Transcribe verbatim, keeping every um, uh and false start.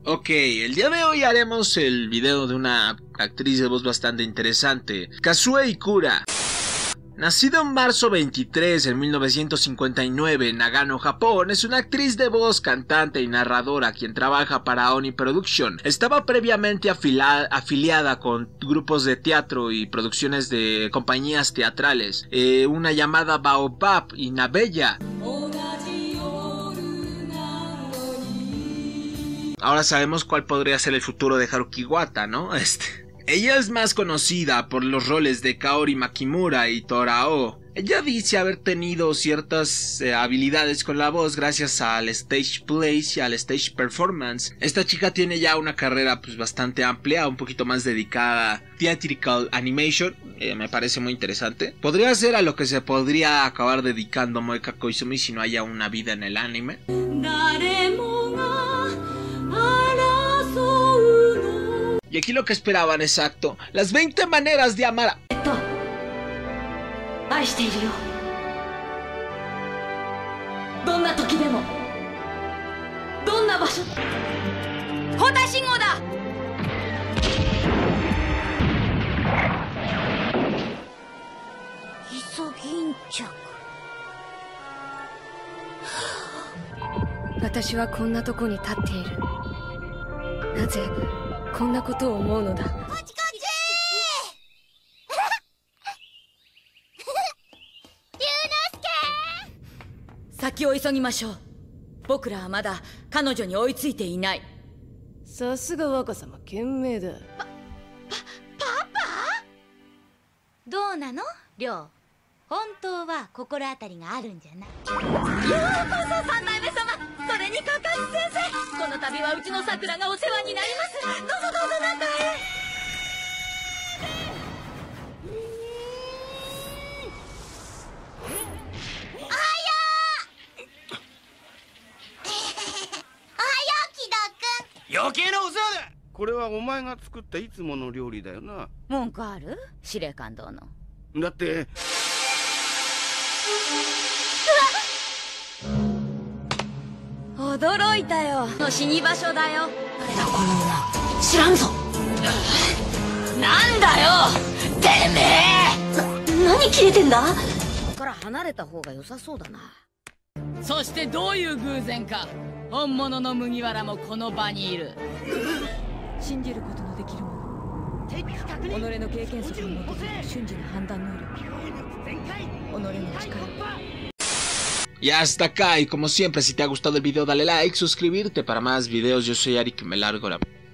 Ok, el día de hoy haremos el video de una actriz de voz bastante interesante, Kazue Ikura. Nacida en marzo veintitrés en mil novecientos cincuenta y nueve en Nagano, Japón, es una actriz de voz, cantante y narradora quien trabaja para Oni Production. Estaba previamente afiliada con grupos de teatro y producciones de compañías teatrales, eh, una llamada Baobab y Nabella. Ahora sabemos cuál podría ser el futuro de Haruki Iwata, ¿no? Este... Ella es más conocida por los roles de Kaori Makimura y Torao. Ella dice haber tenido ciertas eh, habilidades con la voz gracias al stage plays y al stage performance. Esta chica tiene ya una carrera pues bastante amplia, un poquito más dedicada a theatrical animation. Eh, me parece muy interesante. Podría ser a lo que se podría acabar dedicando Moeka Koizumi si no haya una vida en el anime. Y aquí lo que esperaban, exacto, las veinte maneras de amar a... Y hasta acá, y como siempre, si te ha gustado el video dale like, suscribirte para más videos. Yo soy Ari, que me largo la...